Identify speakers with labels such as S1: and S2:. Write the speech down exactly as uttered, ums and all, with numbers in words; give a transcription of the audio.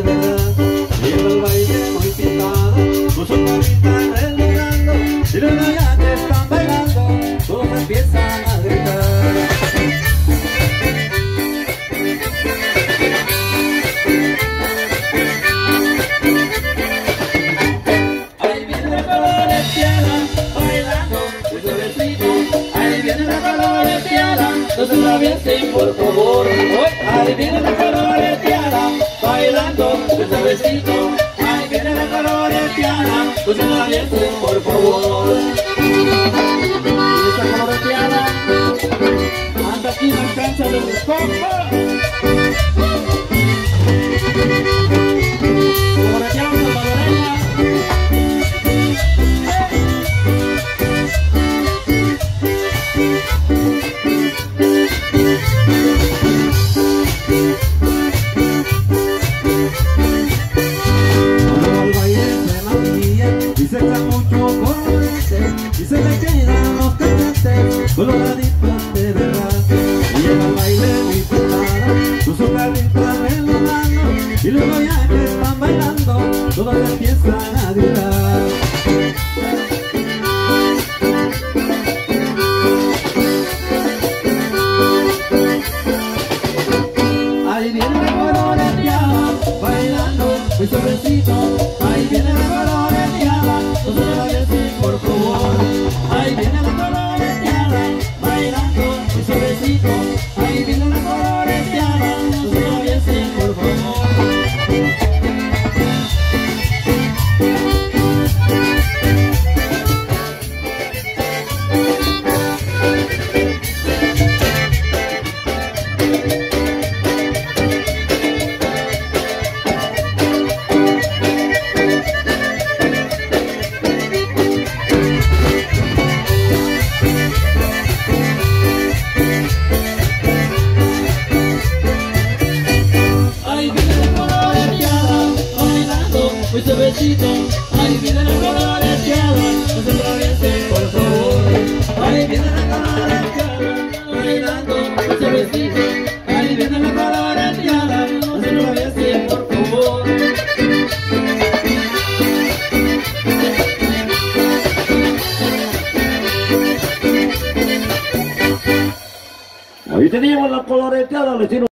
S1: verdad. Llega el baile muy pintada, con su carita relojando, y luego ya que están bailando, todos empiezan a gritar. Ahí viene la coloreteada, bailando muy suavecito. Ahí viene la coloreteada, no se atraviesen por favor. Ahí viene la coloreteada, bailando muy suavecito. Ahí viene la coloreteada, no se atraviesen por favor. Y esta coloreteada anda aquí en la cancha de los compas. Coloreteada salvadoreña. Y se echa mucho colorete y se le quedan los cachetes coloraditos de verdad. Y llega al baile muy pintada, con su carrita relojando, y luego ya que están bailando, todos empiezan a gritar. Ahí viene la coloreteada, bailando muy suavecito. Ahí viene la coloreteada, no se atraviesen por favor. Ahí viene la coloreteada, bailando muy suavecito. Ahí viene la coloreteada, no se atraviesen por favor. Muy suavecito, ahí viene la coloreteada, no se atraviesen por favor. Ahí viene la coloreteada, bailando muy suavecito. Ahí viene la coloreteada, no se atraviesen por favor. Ahí teníamos la coloreteada, le